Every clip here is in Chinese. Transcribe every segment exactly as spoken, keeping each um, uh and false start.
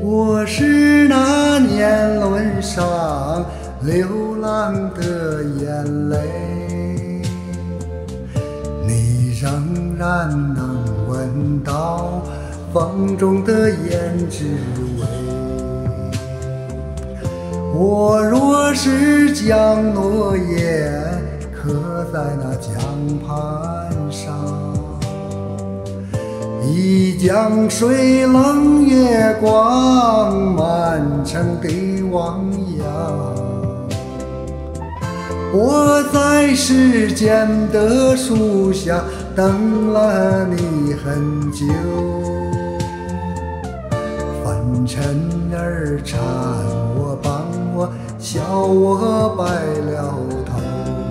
我是那年轮上流浪的眼泪，你仍然能闻到风中的胭脂味。我若是将诺言刻在那江畔上，一江水冷月光，满城的汪洋。我在时间的树下等了你很久，凡尘儿缠我帮我笑我白了头。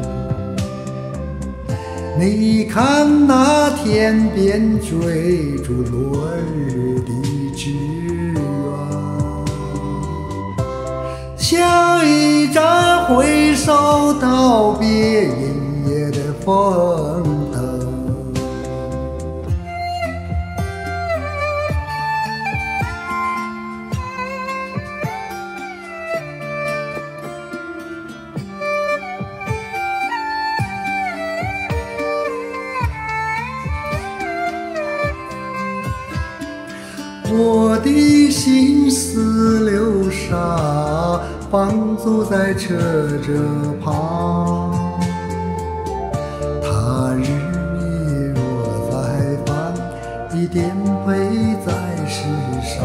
你看那天边追逐落日的志愿，像一盏挥手道别阴夜的风灯。我的心似流沙，放逐在车辙旁。他日你若再返，必颠沛在世上。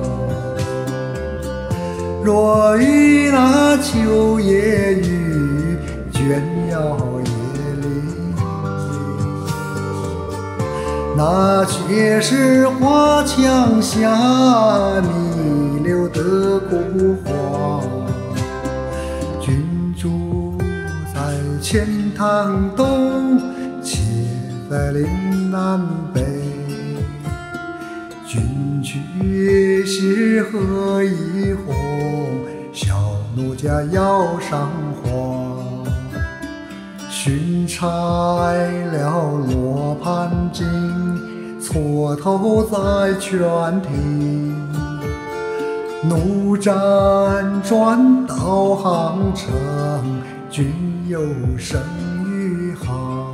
若遇那秋夜雨，倦摇夜里，那却是花墙下你留的孤花。君住在钱塘东，妾在岭南北。君去时何以红？小奴家腰上花。寻柴了罗盘经，蹉跎在泉庭。怒辗转导航程，君有生于行。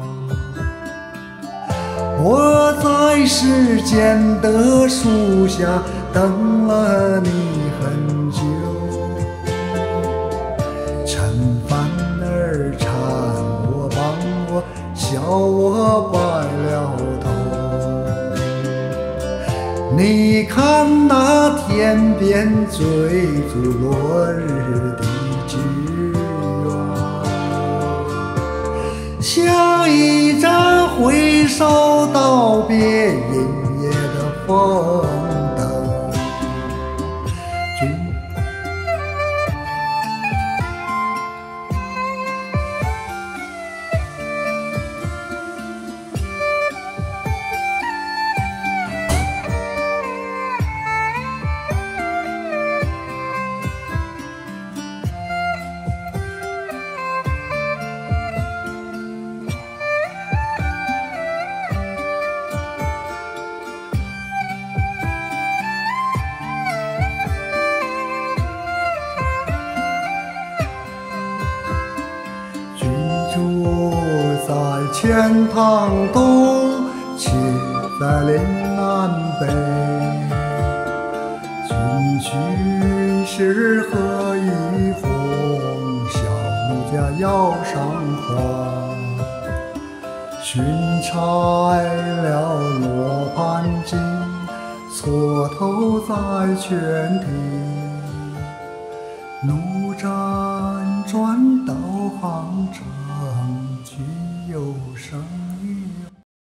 我在时间的树下等了你很久，趁帆儿缠我帮我笑我白了头。你看那天边追逐落日的志愿，像一盏挥手道别阴夜的风灯。君在钱塘东，妾在岭南北。君去时何以红？小奴家腰上花。寻柴了罗盘经，蹉跎在泉庭。怒辗转导航程，君有生。